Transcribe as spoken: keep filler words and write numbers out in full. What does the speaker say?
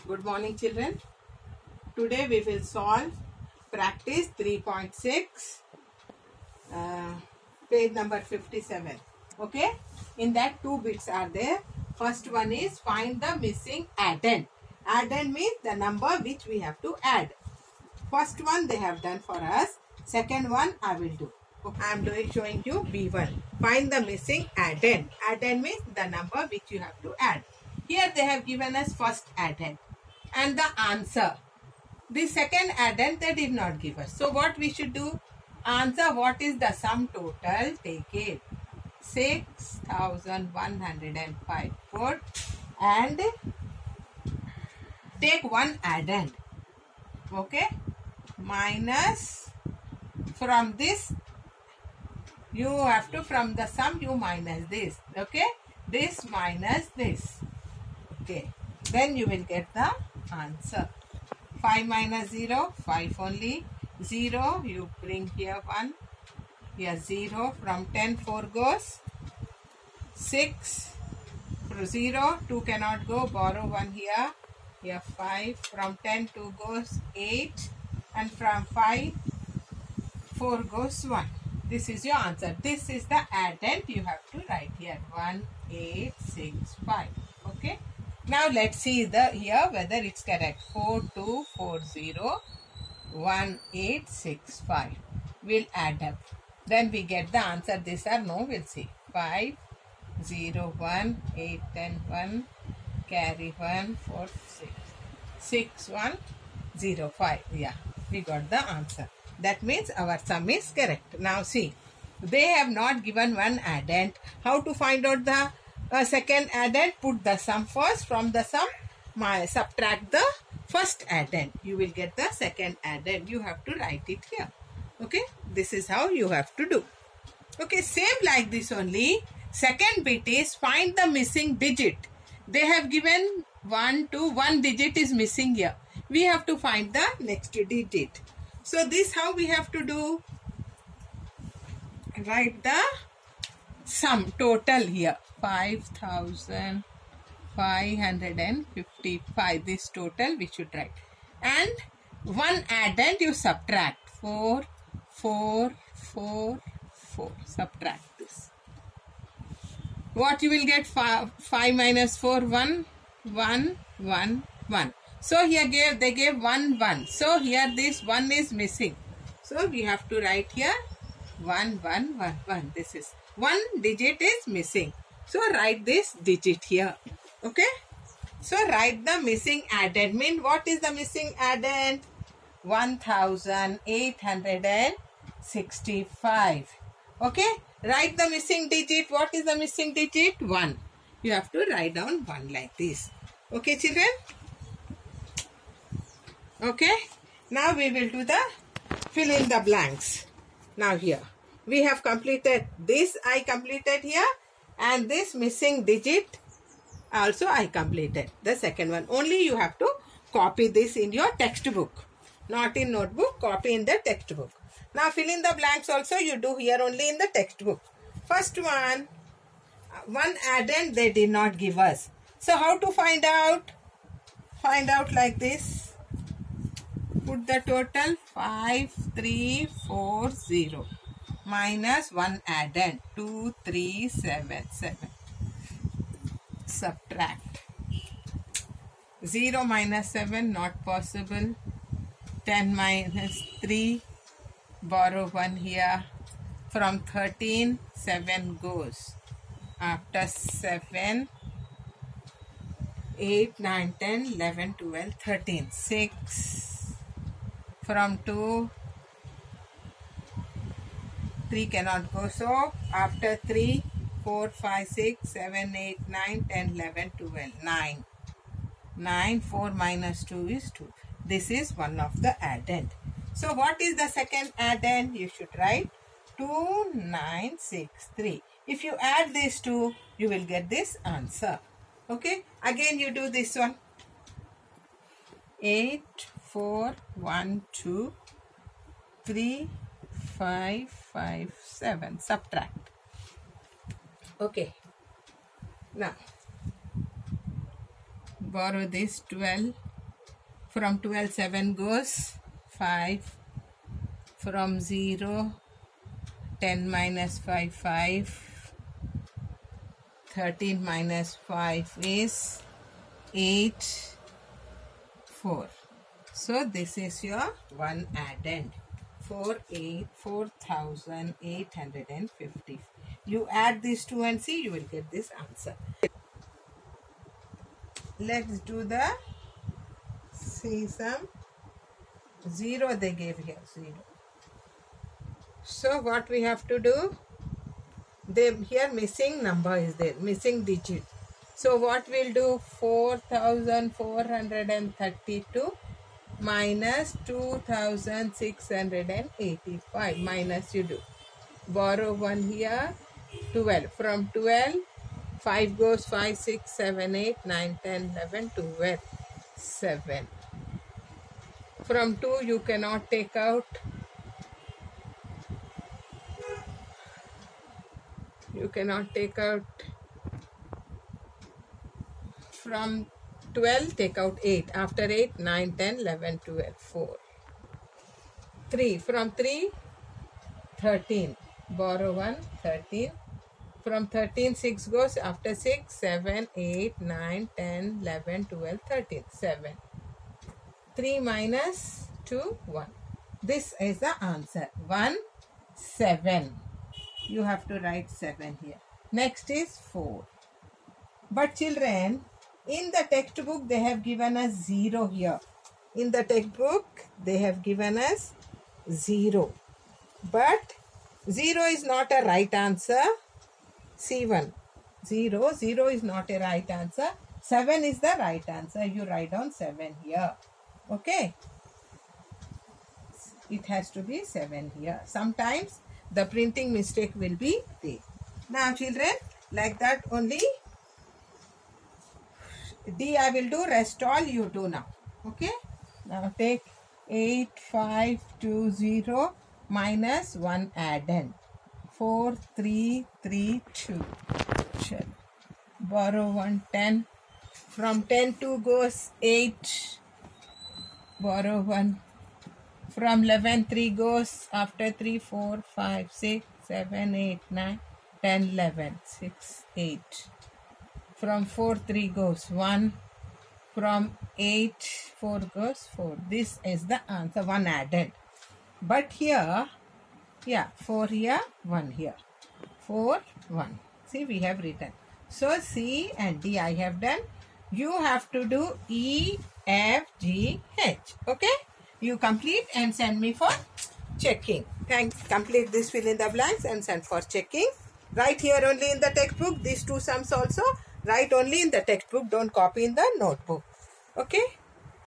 Good morning, children. Today we will solve practice three point six, uh, page number fifty-seven. Okay, in that two bits are there. First one is find the missing addend. Addend means the number which we have to add. First one they have done for us. Second one I will do. Okay, I am doing showing you B one. Find the missing addend. Addend means the number which you have to add. Here they have given us first addend and the answer. The second addend they did not give us. So what we should do? Answer what is the sum total? Take it. six thousand one hundred five foot and take one addend. Okay. Minus from this you have to from the sum you minus this. Okay. This minus this. Okay. Then you will get the answer. five minus zero, five only. zero, you bring here one. Here zero. From ten, four goes. six. From zero, two cannot go. Borrow one here. Here five. From ten, two goes. eight. And from five, four goes one. This is your answer. This is the addend you have to write here. one, eight, six, five. Okay. Now let's see the here whether it's correct. four two four zero one eight six five. We'll add up. Then we get the answer. This or no, we'll see. five zero one eight ten one carry one four six six one zero five. Yeah, we got the answer. That means our sum is correct. Now see, they have not given one addend. How to find out the Uh, second addend? Put the sum first. From the sum, my subtract the first addend. You will get the second addend. You have to write it here. Okay. This is how you have to do. Okay. Same like this only. Second bit is find the missing digit. They have given one, two, one digit is missing here. We have to find the next digit. So this how we have to do. Write the sum total here. five thousand five hundred fifty-five. This total we should write. And one addend you subtract. four, four, four, four. Subtract this. What you will get? five, five minus four, one, one, one, one. So here gave they gave one, one. So here this one is missing. So we have to write here one, one, one, one. This is one digit is missing. So write this digit here. Okay. So write the missing addend. Mean what is the missing addend? one thousand eight hundred sixty-five. Okay. Write the missing digit. What is the missing digit? one. You have to write down one like this. Okay, children. Okay. Now we will do the fill in the blanks. Now here we have completed this. I completed here. And this missing digit also I completed. The second one. Only you have to copy this in your textbook. Not in notebook. Copy in the textbook. Now fill in the blanks also you do here only in the textbook. First one. One addend they did not give us. So how to find out? Find out like this. Put the total five three four zero. Minus one addend two three seven seven. Subtract. zero minus seven not possible. ten minus three. Borrow one here. From thirteen, seven goes. After seven, eight, nine, ten, eleven, twelve, thirteen. six. From two. three cannot go. So after three, four, five, six, seven, eight, nine, ten, eleven, twelve, nine. nine, four minus two is two. This is one of the addend. So what is the second addend? You should write two nine six three. If you add these two, you will get this answer. Okay. Again you do this one. eight, four, one, two, three, five, five, seven. Subtract. Okay. Now borrow this twelve, From twelve, seven goes five. From zero, ten minus five, five. thirteen minus five is eight, four. So this is your one addend. four thousand eight hundred fifty. You add these two and see, you will get this answer. Let's do the, see some zero they gave here, zero. So what we have to do, they here missing number is there, missing digit. So what we'll do, four thousand four hundred thirty-two minus two thousand six hundred eighty-five, minus you do. Borrow one here, twelve. From twelve, five goes five, six, seven, eight, nine, ten, eleven, twelve, seven. From two you cannot take out. You cannot take out. From twelve, take out eight. After eight, nine, ten, eleven, twelve, four. three. From three, thirteen. Borrow one, thirteen. From thirteen, six goes. After six, seven, eight, nine, ten, eleven, twelve, thirteen, seven. three minus two, one. This is the answer. one, seven. You have to write seven here. Next is four. But children, in the textbook they have given us zero here. In the textbook they have given us zero. But zero is not a right answer. C one. zero. zero is not a right answer. seven is the right answer. You write down seven here. Okay. It has to be seven here. Sometimes the printing mistake will be there. Now children, like that only. D I will do, rest all you do now. Okay. Now take eight, five, two, zero minus one addend. four, three, three, two. Borrow one, ten. From ten, two goes eight. Borrow one. From eleven, three goes. After three, four, five, six, seven, eight, nine, ten, eleven. six, eight. From four, three goes one. From eight, four goes four. This is the answer, one added. But here, yeah, four here, one here. four, one. See, we have written. So, C and D I have done. You have to do E, F, G, H. Okay? You complete and send me for checking. Thanks. Complete this, fill in the blanks and send for checking. Write here only in the textbook. These two sums also. Write only in the textbook. Don't copy in the notebook. Okay?